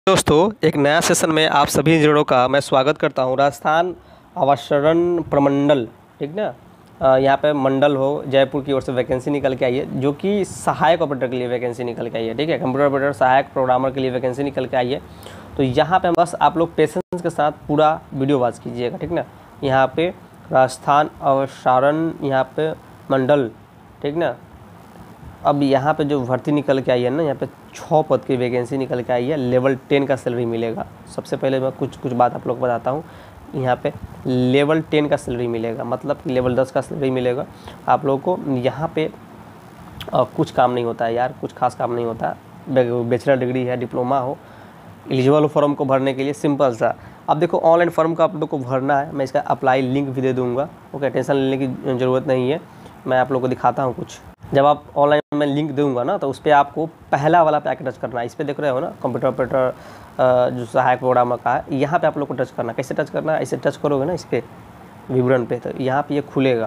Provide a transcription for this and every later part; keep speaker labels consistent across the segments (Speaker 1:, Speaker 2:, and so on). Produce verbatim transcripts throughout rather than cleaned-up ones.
Speaker 1: दोस्तों, एक नया सेशन में आप सभी इंजीनियरों का मैं स्वागत करता हूं। राजस्थान आवासरण प्रमंडल, ठीक ना, अ, यहाँ पे मंडल हो जयपुर की ओर से वैकेंसी निकल के आई है, जो कि सहायक ऑपरेटर के लिए वैकेंसी निकल के आई है। ठीक है, कंप्यूटर ऑपरेटर सहायक प्रोग्रामर के लिए वैकेंसी निकल के आई है। तो यहाँ पे बस आप लोग पेशेंस के साथ पूरा वीडियो वॉच कीजिएगा, ठीक ना। यहाँ पे राजस्थान आवासरण यहाँ पे मंडल, ठीक ना। अब यहाँ पे जो भर्ती निकल के आई है ना, यहाँ पे छः पद की वैकेंसी निकल के आई है। लेवल टेन का सैलरी मिलेगा। सबसे पहले मैं कुछ कुछ बात आप लोग को बताता हूँ। यहाँ पे लेवल टेन का सैलरी मिलेगा, मतलब कि लेवल दस का सैलरी मिलेगा आप लोगों को। यहाँ पे आ, कुछ काम नहीं होता है यार, कुछ खास काम नहीं होता है। बैचलर डिग्री है, डिप्लोमा हो, एलिजिबल हो फॉर्म को भरने के लिए, सिंपल सा। अब देखो, ऑनलाइन फॉर्म का आप लोग को भरना है। मैं इसका अप्लाई लिंक भी दे दूँगा। ओके, टेंशन लेने की ज़रूरत नहीं है। मैं आप लोग को दिखाता हूँ कुछ। जब आप ऑनलाइन में लिंक दूंगा ना, तो उस पर आपको पहला वाला पैक टच करना है। इस पर देख रहे हो ना, कंप्यूटर ऑपरेटर जो सहायक प्रोग्रामर का है, यहाँ पे आप लोग को टच करना है। कैसे टच करना है? ऐसे टच करोगे ना इस पर विवरण पे, तो यहाँ पे ये खुलेगा।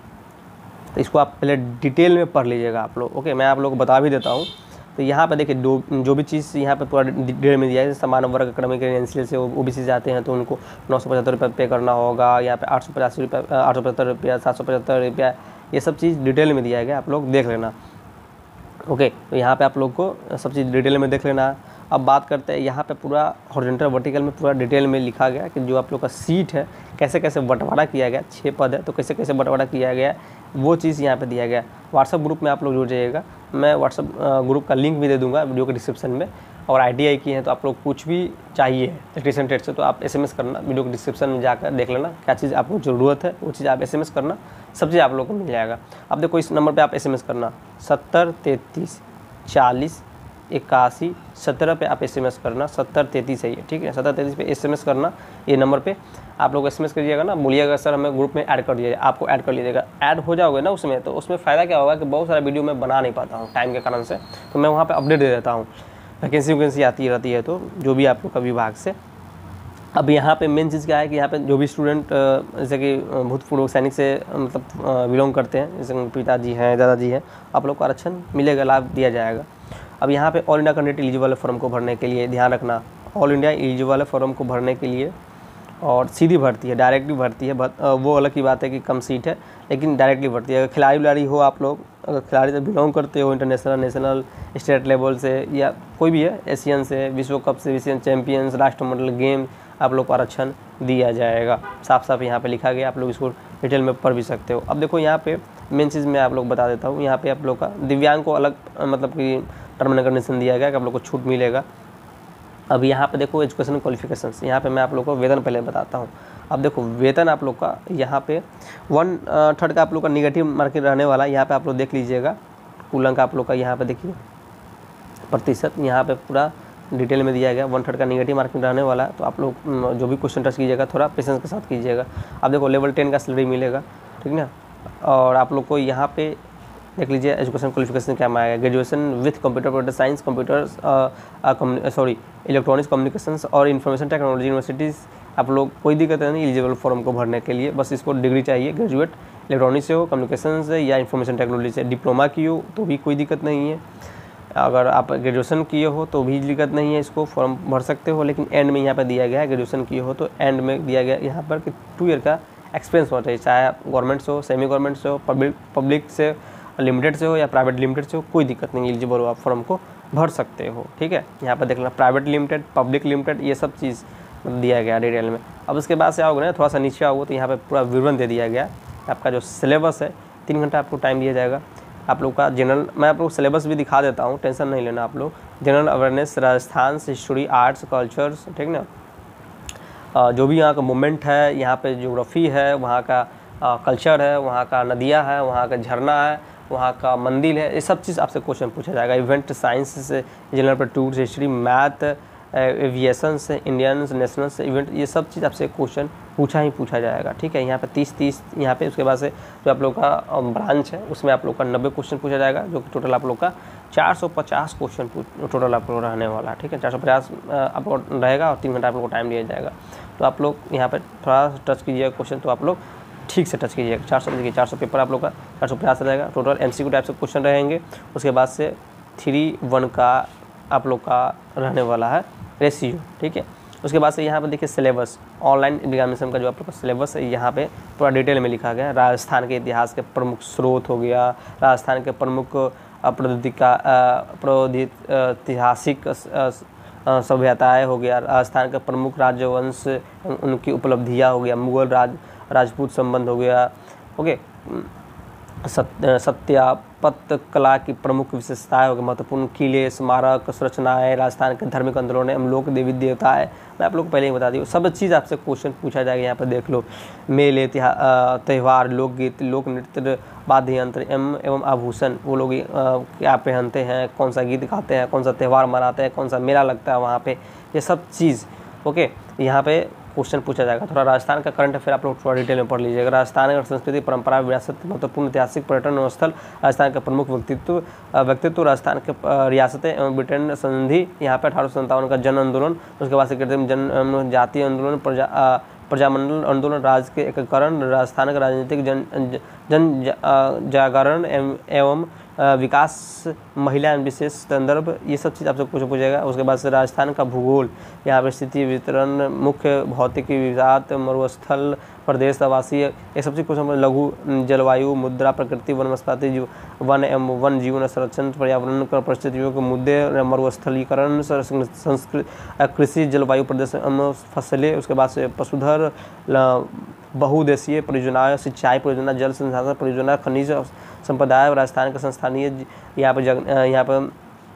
Speaker 1: तो इसको आप पहले डिटेल में पढ़ लीजिएगा आप लोग। ओके, मैं आप लोग को बता भी देता हूँ। तो यहाँ पे देखिए, दो जो भी चीज़ यहाँ पे पूरा डिटेल में दिया है। समान वर्ग क्रमिक एन सी एल से ओ बी सी से आते हैं, तो उनको नौ सौ पचहत्तर रुपये पे करना होगा। यहाँ पे आठ सौ पचासी रुपये आठ सौ पचहत्तर रुपया सात सौ पचहत्तर रुपया, ये सब चीज़ डिटेल में दिया गया, आप लोग देख लेना। ओके, तो यहाँ पे आप लोग को सब चीज़ डिटेल में देख लेना। अब बात करते हैं, यहाँ पे पूरा हॉरिजॉन्टल वर्टिकल में पूरा डिटेल में लिखा गया कि जो आप लोग का सीट है, कैसे कैसे बंटवारा किया गया। छः पद है, तो कैसे कैसे बंटवारा किया गया, वो चीज़ यहाँ पे दिया गया। व्हाट्सअप ग्रुप में आप लोग जुड़ जाइएगा। मैं व्हाट्सअप ग्रुप का लिंक भी दे दूँगा वीडियो के डिस्क्रिप्शन में। और आई टी आई की है, तो आप लोग कुछ भी चाहिए इलेक्ट्रिशियन ट्रेड से, तो आप एस एम एस करना। वीडियो के डिस्क्रिप्शन में जाकर देख लेना क्या चीज़ आपको ज़रूरत है, वो चीज़ आप एस एम एस करना। सब चीज़ आप लोग को मिल जाएगा। अब देखो, इस नंबर पे आप एस एम एस करना, सत्तर तैंतीस चालीस इक्यासी सत्रह पे आप एस एम एस करना। सत्तर तैंतीस है ये, ठीक है, सत्तर तैंतीस पे एस एम एस करना। ये नंबर पे आप लोग एस एम एस करिएगा ना, बोलिएगा सर हमें ग्रुप में ऐड कर दीजिएगा। आपको ऐड कर लीजिएगा। ऐड हो जाओगे ना उसमें, तो उसमें फ़ायदा क्या होगा कि बहुत सारा वीडियो मैं बना नहीं पाता हूँ टाइम के कारण से, तो मैं वहाँ पर अपडेट दे देता हूँ। वैकेंसी वैकेंसी आती रहती है, तो जो भी आप लोग का विभाग से। अब यहाँ पे मेन चीज़ क्या है कि यहाँ पे जो भी स्टूडेंट जैसे कि भूतपूर्व सैनिक से मतलब बिलोंग करते हैं, जैसे पिताजी हैं, दादाजी हैं, आप लोग को आरक्षण मिलेगा, लाभ दिया जाएगा। अब यहाँ पे all India candidate eligible form को भरने के लिए ध्यान रखना, ऑल इंडिया एलिजिबल फॉर्म को भरने के लिए। और सीधी भर्ती है, डायरेक्टली भर्ती है। वो अलग की बात है कि कम सीट है, लेकिन डायरेक्टली भर्ती है। अगर खिलाड़ी विलाड़ी हो आप लोग, अगर खिलाड़ी से बिलोंग करते हो, इंटरनेशनल नेशनल स्टेट लेवल से, या कोई भी है, एशियन से, विश्व कप से, एशियन चैम्पियंस, राष्ट्रमंडल गेम, आप लोग को आरक्षण दिया जाएगा। साफ साफ यहाँ पे लिखा गया, आप लोग इसको डिटेल में पढ़ भी सकते हो। अब देखो, यहाँ पे मेन चीज़ मैं आप लोग बता देता हूँ। यहाँ पे आप लोग का दिव्यांग को अलग मतलब कि टर्म एंड कंडीशन दिया गया कि आप लोग को छूट मिलेगा। अब यहाँ पे देखो, एजुकेशन क्वालिफिकेशंस, यहाँ पे मैं आप लोग को वेतन पहले बताता हूँ। अब देखो, वेतन आप लोग का यहाँ पे वन थर्ड का आप लोग का निगेटिव मार्किंग रहने वाला, यहाँ पे आप लोग देख लीजिएगा। कुल अंक आप लोग का यहाँ पे देखिए प्रतिशत, यहाँ पे पूरा डिटेल में दिया गया। वन थर्ड का निगेटिव मार्किंग रहने वाला है, तो आप लोग जो भी क्वेश्चन टच कीजिएगा थोड़ा पेशेंस के साथ कीजिएगा। अब देखो, लेवल टेन का सैलरी मिलेगा, ठीक ना। और आप लोग को यहाँ पे देख लीजिए एजुकेशन क्वालिफिकेशन क्या में आएगा। Graduation with computer operator science, computer sorry electronics communications और इन्फॉर्मेशन टेक्नोलॉजी यूनिवर्सिटीज़, आप लोग कोई दिक्कत नहीं एलिजिबल फॉर्म को भरने के लिए। बस इसको डिग्री चाहिए, ग्रेजुएट इलेक्ट्रॉनिक्स से हो, कम्युनिकेशन से या इन्फॉर्मेशन टेक्नोलॉजी से। डिप्लोमा की हो तो भी कोई दिक्कत नहीं है। अगर आप ग्रेजुएशन किए हो तो भी दिक्कत नहीं है, इसको फॉर्म भर सकते हो। लेकिन एंड में यहाँ पर दिया गया है, ग्रेजुएशन किए हो तो एंड में दिया गया यहाँ पर कि टू ईयर का एक्सपीरियंस होना चाहिए, चाहे गवर्नमेंट से हो, सेमी गवर्नमेंट से हो, पब्लिक पब्लिक से लिमिटेड से हो या प्राइवेट लिमिटेड से हो, कोई दिक्कत नहीं, एलिजिबल हो, आप फॉर्म को भर सकते हो। ठीक है, यहाँ पर देख लेना प्राइवेट लिमिटेड, पब्लिक लिमिटेड, ये सब चीज़ दिया गया डिटेल में। अब उसके बाद से आओगे ना, थोड़ा सा नीचे आओगे तो यहाँ पे पूरा विवरण दे दिया गया। आपका जो सिलेबस है, तीन घंटा आपको टाइम दिया जाएगा। आप लोग का जनरल, मैं आप लोग सिलेबस भी दिखा देता हूँ, टेंशन नहीं लेना आप लोग। जनरल अवेयरनेस, राजस्थान से हिस्ट्री, आर्ट्स, कल्चर्स, ठीक ना। जो भी यहाँ का मूवमेंट है, यहाँ पे ज्योग्राफी है, वहाँ का कल्चर है, वहाँ का नदियाँ है, वहाँ का झरना है, वहाँ का मंदिर है, ये सब चीज़ आपसे क्वेश्चन पूछा जाएगा। इवेंट साइंस से, जनरल पर टूर, हिस्ट्री, मैथ, एविएशन से, इंडियन नेशनल से इवेंट, ये सब चीज़ आपसे क्वेश्चन पूछा ही पूछा जाएगा। ठीक है, यहाँ पे तीस तीस यहाँ पे उसके बाद से जो आप लोग का ब्रांच है उसमें आप लोग का नब्बे क्वेश्चन पूछा जाएगा, जो कि टोटल आप लोग का चार सौ पचास क्वेश्चन टोटल आप लोग रहने वाला है। ठीक है, चार सौ पचास आप लोग रहेगा और तीन घंटा आप लोग को टाइम दिया जाएगा। तो आप लोग यहाँ पर थोड़ा टच कीजिएगा क्वेश्चन, तो आप लोग ठीक से टच कीजिएगा। चार सौ देखिए, चार सौ पेपर आप लोग का चार सौ पचास रहेगा। टोटल एमसीक्यू टाइप से क्वेश्चन रहेंगे। उसके बाद से थ्री वन का आप लोग का रहने वाला है रेशियो, ठीक है। उसके बाद से यहाँ पे देखिए सिलेबस, ऑनलाइन एग्जामिनेशन का जो आप लोग का सिलेबस है यहाँ पे पूरा डिटेल में लिखा गया है। राजस्थान के इतिहास के प्रमुख स्रोत हो गया, राजस्थान के प्रमुख प्रौद्योगिका प्रौद्योगिक सभ्यताएँ हो गया, राजस्थान के प्रमुख राजवंश उनकी उपलब्धियाँ हो गया, मुगल राज राजपूत संबंध हो गया, ओके, सत्य सत्यापत्य कला की प्रमुख विशेषताएं हो गई, महत्वपूर्ण किले, स्मारक, संरचनाएं, राजस्थान के धार्मिक आंदोलन, लोक देवी देवताएं, मैं आप लोग को पहले ही बता दी, सब चीज़ आपसे क्वेश्चन पूछा जाएगा। यहाँ पर देख लो, मेले, त्यौहार, लोकगीत, लोक नृत्य, वाद्य यंत्र एवं एवं आभूषण, वो लोग क्या पहनते हैं, कौन सा गीत गाते हैं, कौन सा त्यौहार मनाते हैं, कौन सा मेला लगता है वहाँ पे, ये सब चीज़ ओके यहाँ पे क्वेश्चन पूछा जाएगा। थोड़ा राजस्थान का करंट अफेयर आप लोग थोड़ा डिटेल में पढ़ लीजिएगा। राजस्थान का संस्कृति, परंपरा, विरासत, महत्वपूर्ण ऐतिहासिक पर्यटन स्थल, राजस्थान का प्रमुख व्यक्तित्व व्यक्तित्व राजस्थान के रियासतें एवं ब्रिटेन संधि, यहाँ पे अठारह सौ संतावन का जन आंदोलन, उसके बाद से कृत्रिम जन जातीय आंदोलन, प्रजा प्रजामंडल आंदोलन, राज्य के एकीकरण, राजस्थान का राजनीतिक जन जन जागरण एवं विकास, महिला विशेष संदर्भ, ये सब चीज़ आपसे कुछ पूछेगा। उसके बाद से राजस्थान का भूगोल, यहाँ पर स्थिति, वितरण, मुख्य भौतिकी विवाद, मरुस्थल प्रदेश, आवासीय, ये सब चीज़ कुछ लघु जलवायु, मुद्रा, प्रकृति, वनस्पति जीव वन एवं वन जीवन संरक्षण, पर्यावरण का परिस्थितियों के मुद्दे, मरुस्थलीकरण, संस्कृति, कृषि, जलवायु प्रदेश, फसलें, उसके बाद से पशुधन, बहुउद्देशीय परियोजनाएं, सिंचाई परियोजना, जल संसाधन परियोजना, खनिज संपदाएं, राजस्थान का संस्थानीय यहाँ पर जग यहाँ पर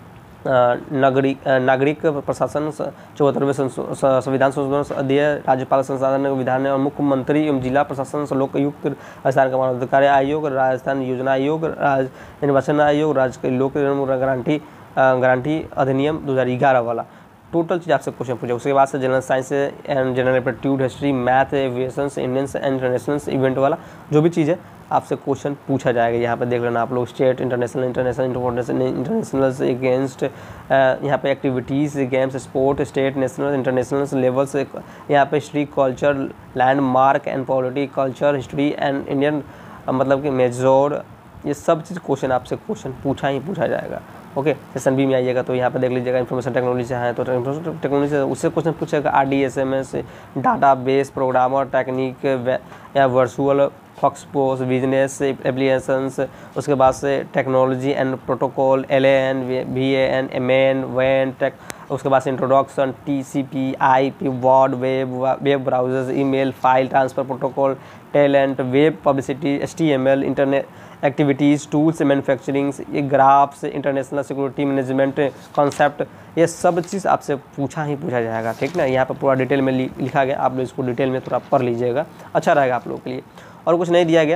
Speaker 1: नागरिक नागरिक प्रशासन, चौहत्तरवें संविधान संशोधन अध्ययन, राज्यपाल संसाधन विधान और मुख्यमंत्री एवं जिला प्रशासन लोकायुक्त, राजस्थान का मानवाधिकार आयोग, राजस्थान योजना आयोग, राज्य निर्वाचन आयोग, राज्य के लोक गारंटी गारंटी अधिनियम दो हज़ार ग्यारह वाला, टोटल चीज़ आपसे क्वेश्चन पूछे। उसके बाद से general science and general aptitude, history, math, aviation, Indian and international event वाला जो भी चीज़ है आपसे क्वेश्चन पूछा जाएगा। यहाँ पे देख लेना आप लोग, state, international, international international international से अगेंस्ट, यहाँ पे activities, games, sport, state, national, international level से, यहाँ पे history, culture, landmark and polity, culture, history and Indian, मतलब कि मेजोर, ये सब चीज़ क्वेश्चन आपसे क्वेश्चन पूछा ही पूछा जाएगा। ओके, सेशन बी में आइएगा तो यहाँ पे देख लीजिएगा, इन्फॉर्मेशन टेक्नोलॉजी से है तो इन्फॉर्मेशन टेक्नोलॉजी से उससे क्वेश्चन पूछेगा, R D S M S, data base programmer, technique या वर्चुअल फॉक्सपोस, बिजनेस एप्लीकेशंस, उसके बाद से technology and protocol, L A N, V A N, M N, वैन टेक, उसके बाद से introduction, T C P, I P, word, web web browsers, email, file transfer protocol, talent, web publicity, H T M L, internet activities, tools, manufacturing, ये graphs, international security management concept, ये सब चीज़ आपसे पूछा ही पूछा जाएगा, ठीक ना। यहाँ पर पूरा डिटेल में लिखा गया, आप लोग इसको डिटेल में थोड़ा पढ़ लीजिएगा, अच्छा रहेगा आप लोगों के लिए। और कुछ नहीं दिया गया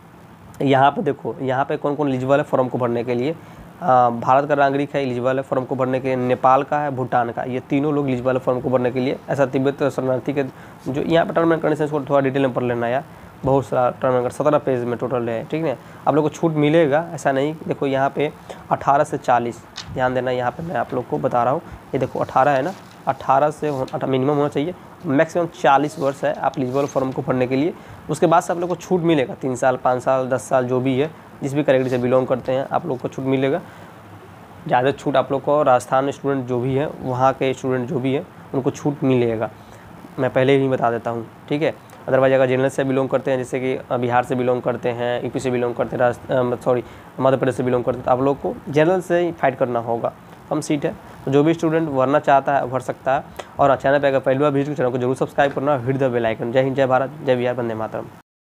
Speaker 1: यहाँ पे, देखो यहाँ पे कौन कौन एलिजिबल है फॉर्म को भरने के लिए। आ, भारत का नागरिक है, एलिजिबल है फॉर्म को भरने के लिए, नेपाल का है, भूटान का, ये तीनों लोग एलिजिबल है फॉर्म को भरने के लिए। ऐसा तिब्बत शरणार्थी के जो यहाँ पर टर्म एंड कंडीशंस को थोड़ा डिटेल में पढ़ लेना यार, बहुत सारा टर्म एंड सत्रह पेज में टोटल है, ठीक है। आप लोग को छूट मिलेगा, ऐसा नहीं, देखो यहाँ पे अठारह से चालीस, ध्यान देना, यहाँ पे मैं आप लोग को बता रहा हूँ, ये देखो अठारह है ना, अठारह से मिनिमम होना चाहिए, मैक्सिमम चालीस वर्ष है आप एलिजिबल फॉर्म को भरने के लिए। उसके बाद से आप लोग को छूट मिलेगा, तीन साल, पाँच साल, दस साल, जो भी है, जिस भी कैटेगरी से बिलोंग करते हैं आप लोग को छूट मिलेगा। ज़्यादा छूट आप लोग को राजस्थान स्टूडेंट जो भी है, वहाँ के स्टूडेंट जो भी है, उनको छूट मिलेगा, मैं पहले ही बता देता हूँ, ठीक है। अदरवाइज अगर जनरल से बिलोंग करते हैं, जैसे कि बिहार से बिलोंग करते हैं, यूपी से बिलोंग करते हैं, राजस्थान सॉरी मध्य प्रदेश से बिलोंग करते हैं, तो आप लोग को जनरल से ही फाइट करना होगा, कम सीट है, तो जो भी स्टूडेंट भरना चाहता है भर सकता है। और चैनल पे अगर पहली बार विजिट, चैनल को जरूर सब्सक्राइब करना, हिट द बेल आइकन। जय हिंद, जय भारत, जय बिहार, वंदे मातरम।